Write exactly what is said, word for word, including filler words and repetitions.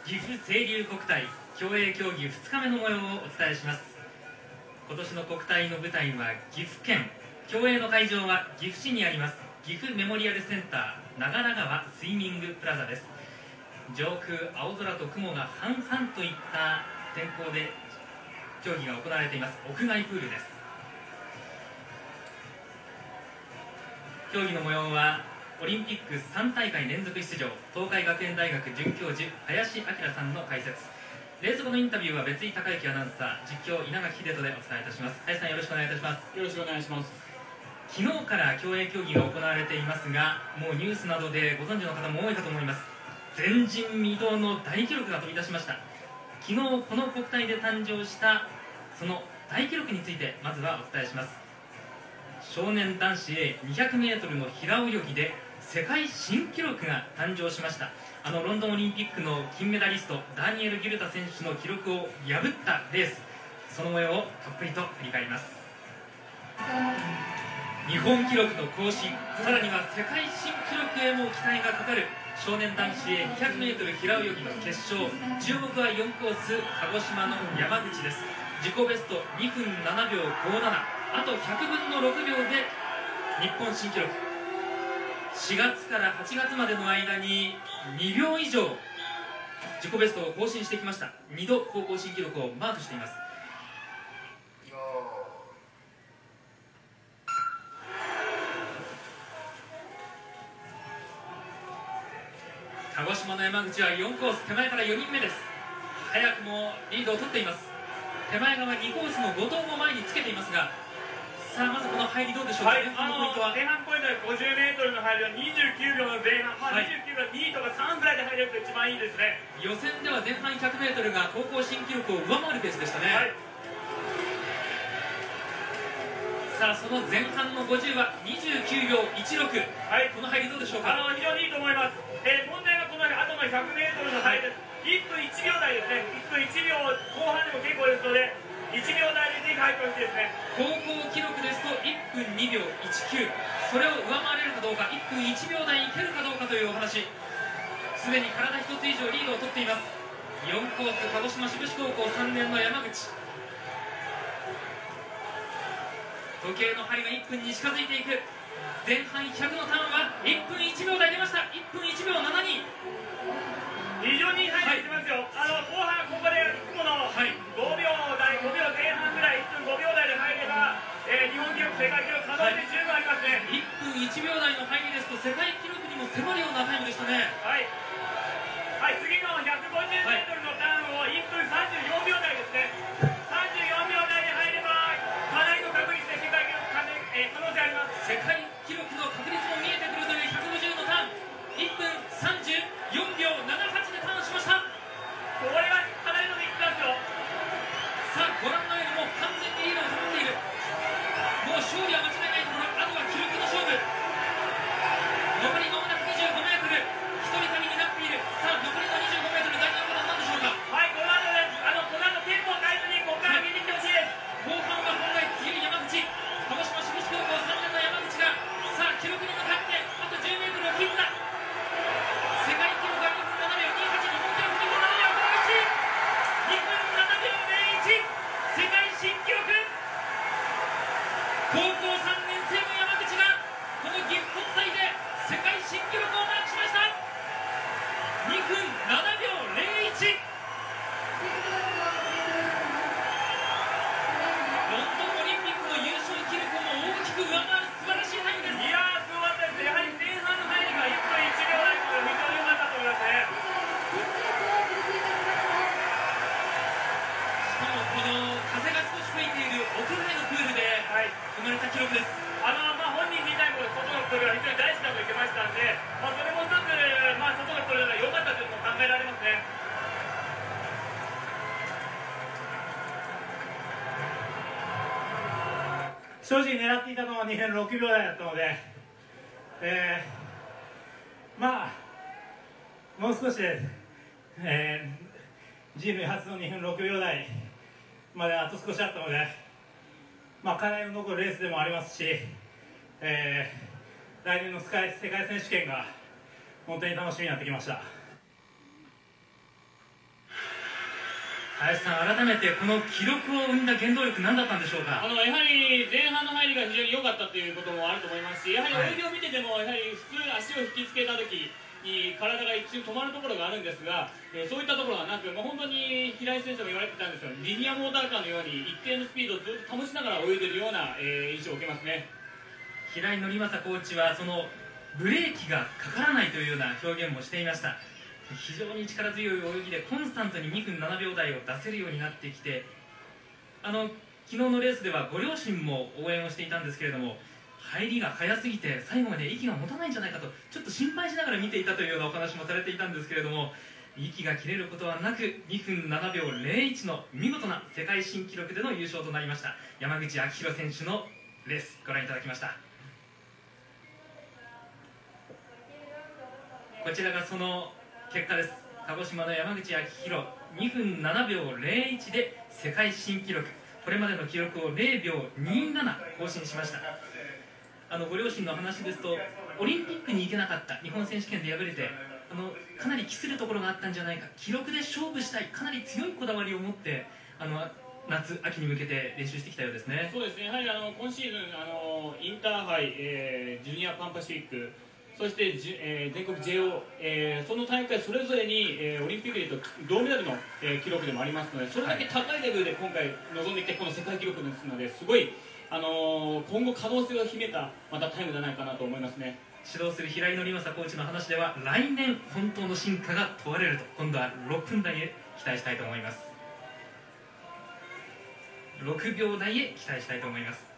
岐阜清流国体競泳競技ふつかめの模様をお伝えします。今年の国体の舞台は岐阜県、競泳の会場は岐阜市にあります岐阜メモリアルセンター長良川スイミングプラザです。上空青空と雲が半々といった天候で競技が行われています屋外プールです。競技の模様はオリンピックさん大会連続出場東海学園大学准教授林明さんの解説、レース後のインタビューは別井孝之アナウンサー、実況稲垣秀人でお伝えいたします。林さん、よろしくお願いいたします。 よろしくお願いします。 昨日から競泳競技が行われていますが、もうニュースなどでご存知の方も多いかと思います。前人未到の大記録が飛び出しました。昨日この国体で誕生したその大記録についてまずはお伝えします。少年男子 エーにひゃくメートル の平泳ぎで世界新記録が誕生しました。あのロンドンオリンピックの金メダリストダニエル・ギルタ選手の記録を破ったレース、その模様をたっぷりと振り返ります。日本記録の更新、さらには世界新記録へも期待がかかる少年男子 エーにひゃくメートル 平泳ぎの決勝、注目はよんコース鹿児島の山口です。自己ベストにふんななびょうごなな、あとひゃくぶんのろくびょうで日本新記録。しがつからはちがつまでの間ににびょう以上自己ベストを更新してきました。にど高校新記録をマークしています。鹿児島の山口はよんコース手前からよにんめです。早くもリードを取っています。手前側にコースの後藤も前につけていますが、さあまずこの入りどうでしょうか。 はい、あの前半ポイントで ごじゅうメートル の入りはにじゅうきゅうびょうの前半、まあ、にじゅうきゅうびょうにとかさんぐらいで入れると一番いいですね。 予選では前半 ひゃくメートル が高校新記録を上回るペースでしたね。はい、さあその前半のごじゅうはにじゅうきゅうびょういちろく、はい、この入りどうでしょうか。 あの非常にいいと思います。えー、問題はこの後の ひゃくメートル の入りです。いっぷんいちびょう台ですね。いっぷんいちびょう後半でも結構ですのでいちびょう台でぜひ入ってほしいですね。 高校記録ですといっぷんにびょういちきゅう、それを上回れるかどうか、いっぷんいちびょう台いけるかどうかというお話。すでに体一つ以上リードを取っています。よんコース鹿児島志布志高校さんねんの山口、時計の針がいっぷんに近づいていく。前半ひゃくのターンはいっぷんいちびょう台出ました。いっぷんいちびょうななに、 非常にいい入りしてますよ。はい、あの後半ここでいつものごびょう台、ごびょうぜん半ぐらい、いっぷんごびょう台で入れば、えー、日本記録、世界記録可能性十分ありますね。 いっぷんいちびょう台の入りですと世界記録にも迫るようなタイムでしたね。 はい、はい、次のひゃくごじゅうメートルのターンをいっぷんさんじゅうよんびょう台ですね。さんじゅうよんびょう台で入ればかなりの確率で世界記録可能、えー、可能性あります。 世界記録の確率も見えてくるというひゃくごじゅうのターン、いっぷんさんじゅうよんびょうななはちでターンしました。 これはかなりのでいきますよ。 さあご覧のようにもう完全にリードを保っている。もう勝利は間違いないところ、あとは記録の勝負。残りまもなくにじゅうごメートル、一人旅になっている。さあ残りのにじゅうごメートル、第何番なんでしょうか。 はい、この後です。あのこの後テンポを変えずにここから上げていってほしいです。 後半は本来強い山口、鹿児島志布志高校さんねんの山口がさあ記録に向かってあとじゅうメートルを切った。世界記録はにふんななびょうにじゅうはち、日本記録にふんななびょうごじゅういち、にふんななびょうぜろいち、世界新記録。高校さんねん生の山口がこの岐阜国体で世界新記録をマークしました。にふんななびょうぜろいち、ロンドンオリンピックの優勝記録も大きく上回る素晴らしいタイムです。 いやーすごかったです。やはり前半の入りがいっぷんいちびょう台というのは非常に良かったと思いますね。 しかもこの風が少し吹いている屋外のプールで生まれた記録です。 はい、あのまあ、本人自体も外のプールが非常に大好きだと言ってましたんで、まあ、それも一つ、まあ、外のプールが良かったというのも考えられますね。正直狙っていたのはにふんろくびょう台だったので、えー、まあもう少しで、えー、人類初のにふんろくびょう台まであと少しあったので、まあ、課題の残るレースでもありますし、えー、来年の世界選手権が本当に楽しみになってきました。 林さん、改めてこの記録を生んだ原動力、何だったんでしょうか。 あのやはり前半の入りが非常に良かったということもあると思いますし、やはり泳ぎを見てても、やはり普通、足を引きつけたときに体が一瞬止まるところがあるんですが、えー、そういったところはなく、もう本当に平井選手も言われてたんですが、リニアモーターカーのように一定のスピードをずっと保ちながら泳いでいるような、えー、印象を受けますね。 平井則正コーチはそのブレーキがかからないというような表現もしていました。非常に力強い泳ぎでコンスタントににふんななびょう台を出せるようになってきて、あの昨日のレースではご両親も応援をしていたんですけれども、入りが早すぎて最後まで息が持たないんじゃないかとちょっと心配しながら見ていたというようなお話もされていたんですけれども、息が切れることはなくにふんななびょうぜろいちの見事な世界新記録での優勝となりました山口晃弘選手のレース、ご覧いただきました。こちらがその結果です。鹿児島の山口晃弘、にふんななびょうぜろいちで世界新記録、これまでの記録をぜろびょうにじゅうなな更新しました。あのご両親の話ですと、オリンピックに行けなかった、日本選手権で敗れてあのかなり期するところがあったんじゃないか、記録で勝負したい、かなり強いこだわりを持ってあの夏、秋に向けて練習してきたようですね。 そうですね、やはりあの今シーズンあのインターハイ、えー、ジュニアパンパシフィック、そしてじ、えー、全国 ジェイオー、えー、その大会それぞれに、えー、オリンピックでいうと銅メダルの、えー、記録でもありますので、それだけ高いレベルで今回臨んできてこの世界記録ですので、すごい、あのー、今後可能性を秘めたまたタイムじゃないかなと思いますね。 指導する平井則正コーチの話では、来年本当の進化が問われると、今度はろっぷん台へ期待したいと思います。ろくびょう台へ期待したいと思います。